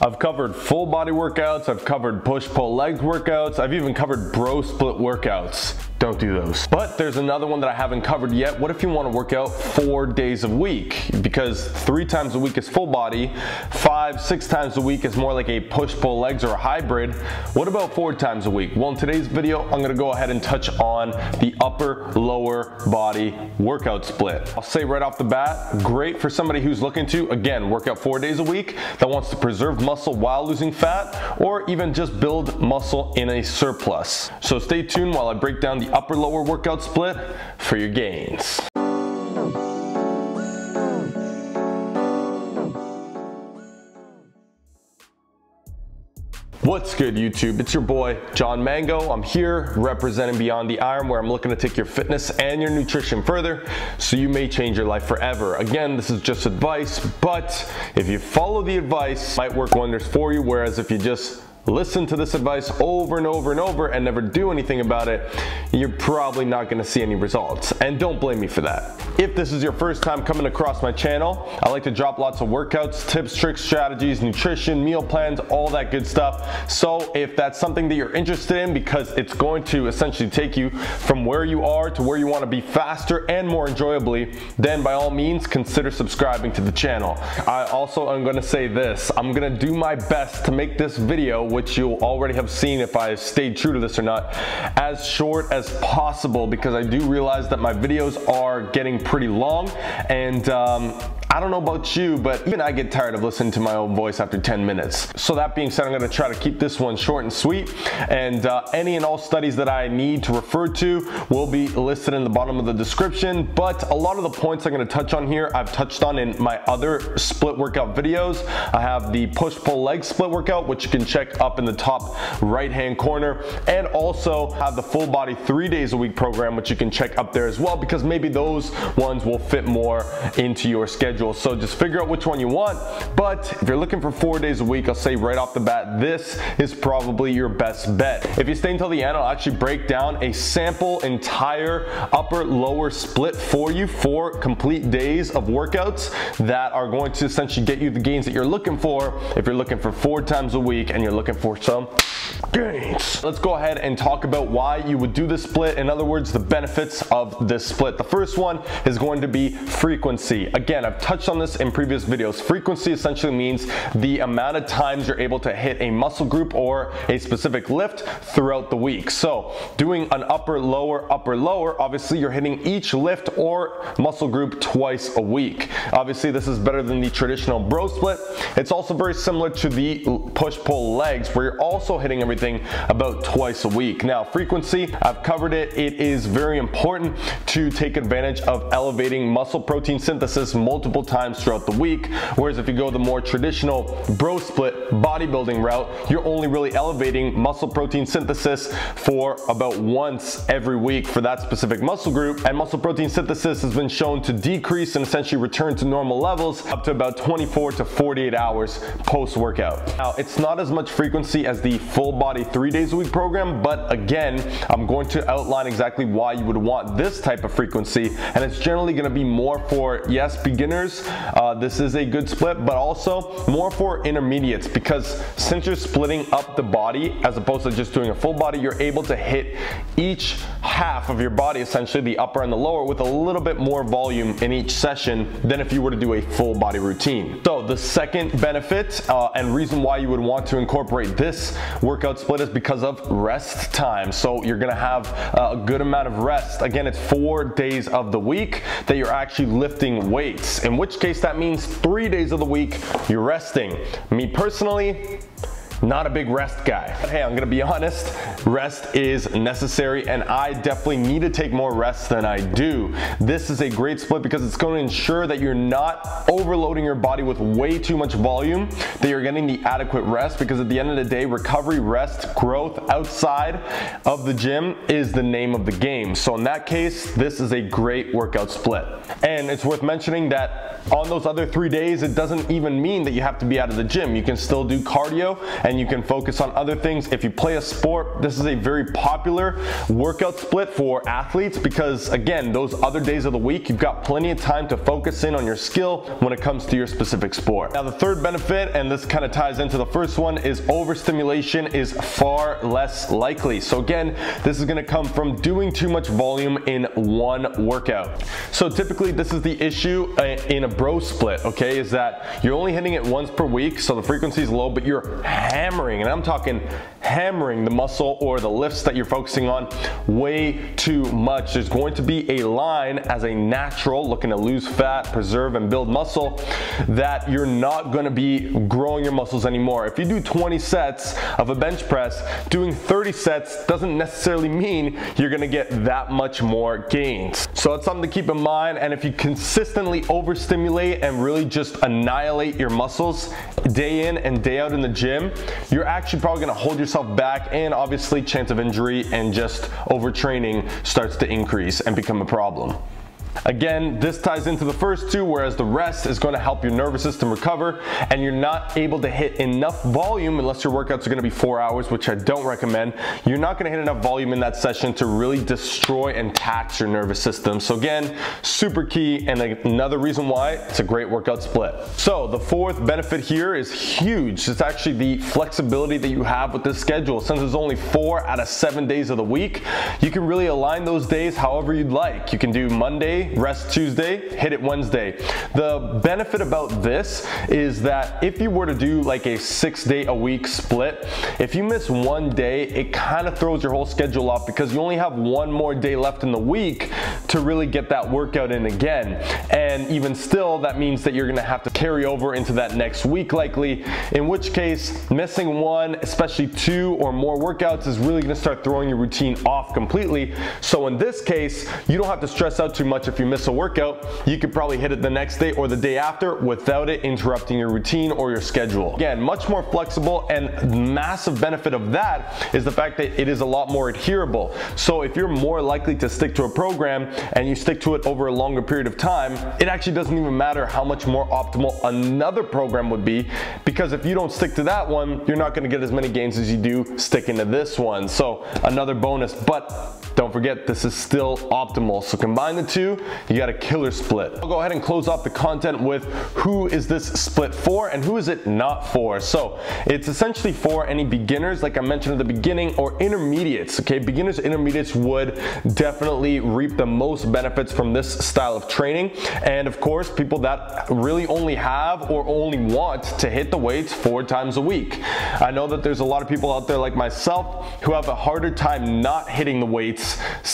I've covered full body workouts, I've covered push-pull legs workouts, I've even covered bro split workouts. Don't do those. But there's another one that I haven't covered yet. What if you want to work out 4 days a week? Because 3 times a week is full body, 5, 6 times a week is more like a push-pull legs or a hybrid. What about 4 times a week? Well, in today's video, I'm gonna go ahead and touch on the upper lower body workout split. I'll say right off the bat, great for somebody who's looking to, again, work out 4 days a week, that wants to preserve muscle while losing fat, or even just build muscle in a surplus. So stay tuned while I break down the upper lower workout split for your gains. What's good, YouTube? It's your boy John Mango. I'm here representing Beyond the Iron, where I'm looking to take your fitness and your nutrition further so you may change your life forever. Again, this is just advice, but if you follow the advice, it might work wonders for you, whereas if you just listen to this advice over and over and over and never do anything about it, you're probably not going to see any results. And don't blame me for that. If this is your first time coming across my channel, I like to drop lots of workouts, tips, tricks, strategies, nutrition, meal plans, all that good stuff. So if that's something that you're interested in, because it's going to essentially take you from where you are to where you want to be faster and more enjoyably, then by all means consider subscribing to the channel. I also am going to say this, I'm going to do my best to make this video, which you'll already have seen if I stayed true to this or not, as short as possible, because I do realize that my videos are getting pretty long, and I don't know about you, but even I get tired of listening to my own voice after 10 minutes. So that being said, I'm going to try to keep this one short and sweet, and any and all studies that I need to refer to will be listed in the bottom of the description. But a lot of the points I'm going to touch on here, I've touched on in my other split workout videos. I have the push-pull leg split workout, which you can check up in the top right-hand corner, and also have the full body 3 days a week program, which you can check up there as well, because maybe those ones will fit more into your schedule. So just figure out which one you want. But if you're looking for 4 days a week, I'll say right off the bat, this is probably your best bet. If you stay until the end, I'll actually break down a sample entire upper lower split for you, 4 complete days of workouts that are going to essentially get you the gains that you're looking for if you're looking for 4 times a week and you're looking for some gains. Let's go ahead and talk about why you would do this split. In other words, the benefits of this split. The first one is going to be frequency. Again, I've touched on this in previous videos. Frequency essentially means the amount of times you're able to hit a muscle group or a specific lift throughout the week. So doing an upper lower, obviously you're hitting each lift or muscle group twice a week. Obviously this is better than the traditional bro split. It's also very similar to the push-pull legs, where you're also hitting everything about twice a week. Now, frequency, I've covered it. It is very important to take advantage of elevating muscle protein synthesis multiple times throughout the week, whereas if you go the more traditional bro split bodybuilding route, you're only really elevating muscle protein synthesis for about once every week for that specific muscle group, and muscle protein synthesis has been shown to decrease and essentially return to normal levels up to about 24 to 48 hours post-workout. Now, it's not as much frequency as the full body 3 days a week program, but again, I'm going to outline exactly why you would want this type of frequency, and it's generally going to be more for, yes, beginners. This is a good split, but also more for intermediates, because since you're splitting up the body as opposed to just doing a full body, you're able to hit each half of your body, essentially the upper and the lower, with a little bit more volume in each session than if you were to do a full body routine. So the second benefit and reason why you would want to incorporate this workout split is because of rest time. So you're gonna have a good amount of rest. Again, it's 4 days of the week that you're actually lifting weights, in which case that means 3 days of the week you're resting. Me personally, not a big rest guy. But hey, I'm gonna be honest, rest is necessary, and I definitely need to take more rest than I do. This is a great split because it's going to ensure that you're not overloading your body with way too much volume, that you're getting the adequate rest, because at the end of the day, recovery, rest, growth outside of the gym is the name of the game. So in that case, this is a great workout split. And it's worth mentioning that on those other 3 days, it doesn't even mean that you have to be out of the gym. You can still do cardio, and and you can focus on other things. If you play a sport, this is a very popular workout split for athletes because, again, those other days of the week, you've got plenty of time to focus in on your skill when it comes to your specific sport. Now, the third benefit, and this kind of ties into the first one, is overstimulation is far less likely. So again, this is going to come from doing too much volume in one workout. So typically this is the issue in a bro split, okay, is that you're only hitting it once per week, so the frequency is low, but you're hammering, and I'm talking hammering the muscle or the lifts that you're focusing on way too much. There's going to be a line as a natural looking to lose fat, preserve, and build muscle that you're not going to be growing your muscles anymore. If you do 20 sets of a bench press, doing 30 sets doesn't necessarily mean you're going to get that much more gains. So it's something to keep in mind, and if you consistently overstimulate and really just annihilate your muscles day in and day out in the gym, you're actually probably going to hold yourself back, and obviously chance of injury and just overtraining starts to increase and become a problem. Again, this ties into the first two, whereas the rest is going to help your nervous system recover, and you're not able to hit enough volume unless your workouts are going to be 4 hours, which I don't recommend. You're not going to hit enough volume in that session to really destroy and tax your nervous system. So again, super key, and another reason why it's a great workout split. So the fourth benefit here is huge. It's actually the flexibility that you have with this schedule. Since there's only 4 out of 7 days of the week, you can really align those days however you'd like. You can do Monday, rest Tuesday, hit it Wednesday. The benefit about this is that if you were to do like a 6-day-a-week split, if you miss one day, it kind of throws your whole schedule off because you only have one more day left in the week to really get that workout in again. And even still, that means that you're gonna have to carry over into that next week likely, in which case missing one, especially 2 or more workouts, is really gonna start throwing your routine off completely. So in this case, you don't have to stress out too much if you miss a workout. You could probably hit it the next day or the day after without it interrupting your routine or your schedule. Again, much more flexible, and massive benefit of that is the fact that it is a lot more adherable. So if you're more likely to stick to a program and you stick to it over a longer period of time, it actually doesn't even matter how much more optimal another program would be, because if you don't stick to that one, you're not going to get as many gains as you do sticking to this one. So another bonus, but don't forget, this is still optimal. So combine the two, you got a killer split. I'll go ahead and close off the content with who is this split for and who is it not for. So it's essentially for any beginners, like I mentioned at the beginning, or intermediates. Okay, beginners, intermediates would definitely reap the most benefits from this style of training. And of course, people that really only have or only want to hit the weights 4 times a week. I know that there's a lot of people out there like myself who have a harder time not hitting the weights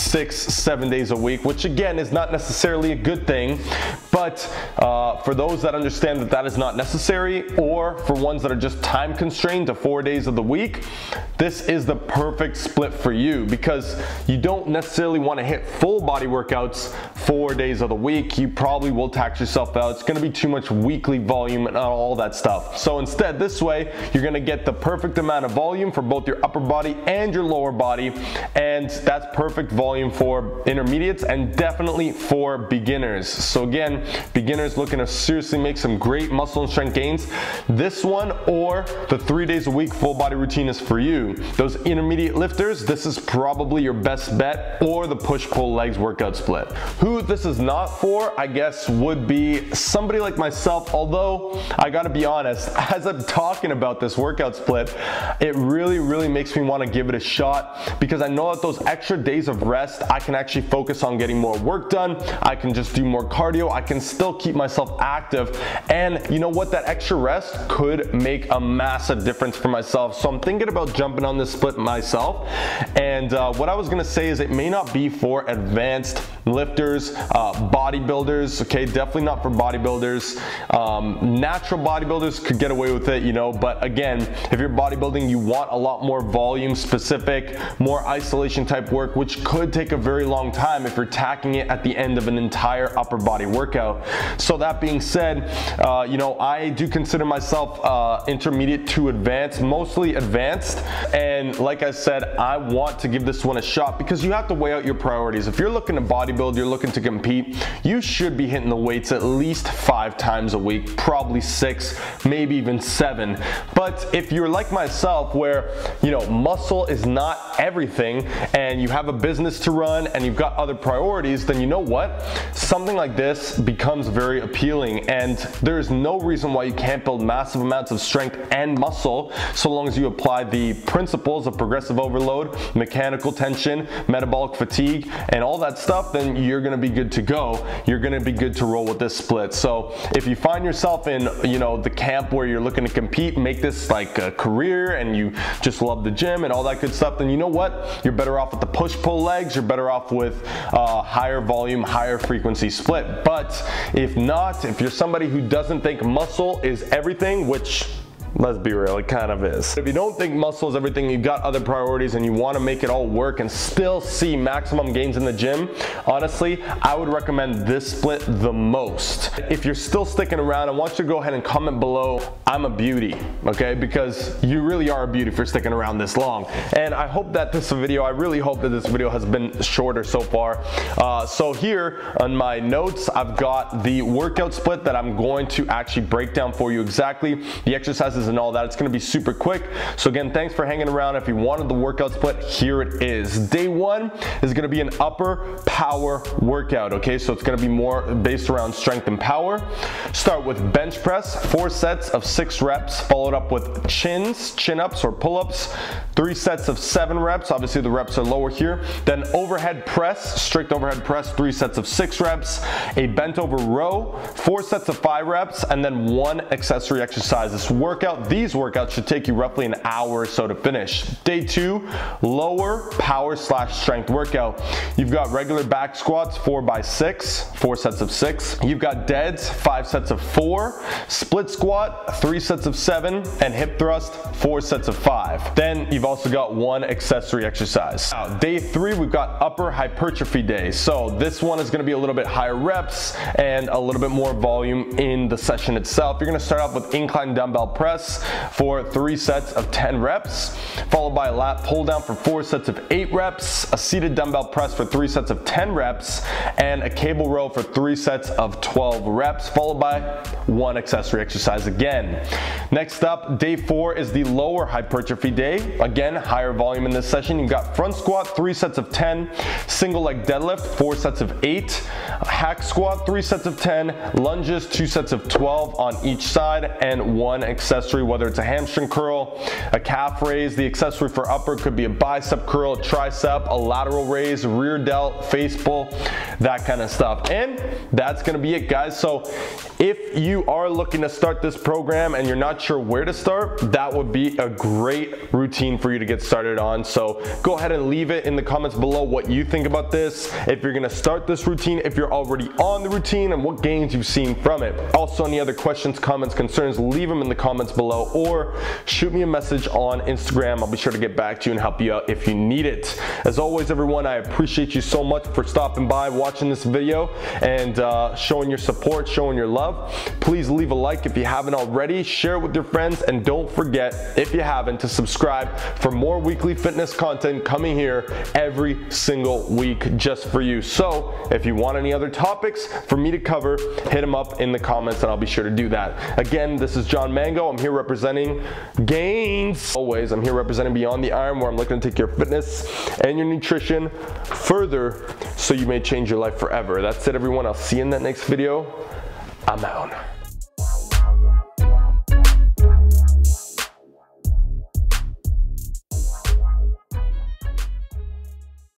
6-7 days a week, which again is not necessarily a good thing, but for those that understand that that is not necessary, or for ones that are just time constrained to 4 days of the week, this is the perfect split for you, because you don't necessarily want to hit full body workouts 4 days of the week. You probably will tax yourself out. It's going to be too much weekly volume and all that stuff. So instead, this way, you're going to get the perfect amount of volume for both your upper body and your lower body, and that's perfect volume for intermediates and definitely for beginners. So again, beginners looking to seriously make some great muscle and strength gains, this one or the 3 days a week full body routine is for you. Those intermediate lifters, this is probably your best bet, or the push-pull legs workout split. Who this is not for, I guess, would be somebody like myself, although I gotta be honest, as I'm talking about this workout split, it really makes me want to give it a shot, because I know that those extra days of rest, I can actually focus on getting more work done. I can just do more cardio. I can still keep myself active. And you know what? That extra rest could make a massive difference for myself. So I'm thinking about jumping on this split myself. And what I was going to say is it may not be for advanced lifters, bodybuilders, okay? Definitely not for bodybuilders. Natural bodybuilders could get away with it, you know, but again, if you're bodybuilding, you want a lot more volume specific, more isolation type work, which could take a very long time if you're tacking it at the end of an entire upper body workout. workout. So that being said, you know, I do consider myself intermediate to advanced, mostly advanced. And like I said, I want to give this one a shot because you have to weigh out your priorities. If you're looking to bodybuild, you're looking to compete, you should be hitting the weights at least 5 times a week, probably 6, maybe even 7. But if you're like myself, where, you know, muscle is not everything and you have a business to run and you've got other priorities, then you know what? Something like this becomes very appealing, and there's no reason why you can't build massive amounts of strength and muscle so long as you apply the principles of progressive overload, mechanical tension, metabolic fatigue, and all that stuff. Then you're gonna be good to go. You're gonna be good to roll with this split. So if you find yourself in, you know, the camp where you're looking to compete, make this like a career, and you just love the gym and all that good stuff, then you know what? You're better off with the push-pull legs. You're better off with higher volume, higher frequency split. But if not, if you're somebody who doesn't think muscle is everything, which, let's be real, it kind of is. If you don't think muscle is everything, you've got other priorities and you want to make it all work and still see maximum gains in the gym, honestly, I would recommend this split the most. If you're still sticking around, I want you to go ahead and comment below, I'm a beauty, okay? Because you really are a beauty if you're sticking around this long. And I hope that this video, I really hope that this video has been shorter so far. So here on my notes, I've got the workout split that I'm going to actually break down for you exactly, the exercises and all that. It's going to be super quick. So again, thanks for hanging around. If you wanted the workout split, here it is. Day 1 is going to be an upper power workout, okay? So it's going to be more based around strength and power. Start with bench press, 4 sets of 6 reps, followed up with chin-ups or pull-ups, 3 sets of 7 reps. Obviously the reps are lower here. Then overhead press, strict overhead press, 3 sets of 6 reps, a bent over row, 4 sets of 5 reps, and then 1 accessory exercise. These workouts should take you roughly an hour or so to finish. Day 2, lower power / strength workout. You've got regular back squats, 4x6, 4 sets of 6. You've got deads, 5 sets of 4, split squat, 3 sets of 7, and hip thrust, 4 sets of 5. Then you've also got 1 accessory exercise. Now, day 3, we've got upper hypertrophy day. So this one is going to be a little bit higher reps and a little bit more volume in the session itself. You're going to start off with incline dumbbell press for 3 sets of 10 reps, followed by a lat pull down for 4 sets of 8 reps, a seated dumbbell press for 3 sets of 10 reps, and a cable row for 3 sets of 12 reps, followed by 1 accessory exercise again. Next up, day 4 is the lower hypertrophy day. Again, higher volume in this session. You've got front squat, 3 sets of 10, single leg deadlift, 4 sets of 8, hack squat, 3 sets of 10, lunges, 2 sets of 12 on each side, and 1 accessory, whether it's a hamstring curl, a calf raise. The accessory for upper could be a bicep curl, a tricep, a lateral raise, rear delt, face pull, that kind of stuff. And that's gonna be it, guys. So if you are looking to start this program and you're not sure where to start, that would be a great routine for you to get started on. So go ahead and leave it in the comments below what you think about this, if you're gonna start this routine, if you're already on the routine, and what gains you've seen from it. Also, any other questions, comments, concerns, leave them in the comments below, or shoot me a message on Instagram. I'll be sure to get back to you and help you out if you need it. As always, everyone, I appreciate you so much for stopping by, watching this video, and showing your support, showing your love. Please leave a like if you haven't already, share it with your friends, and don't forget, if you haven't, to subscribe for more weekly fitness content coming here every single week just for you. So if you want any other topics for me to cover, hit them up in the comments and I'll be sure to do that. Again, this is John Mango. I'm here representing Gains. Always, I'm here representing Beyond the Iron, where I'm looking to take your fitness and your nutrition further so you may change your life forever. That's it, everyone. I'll see you in that next video. I'm out.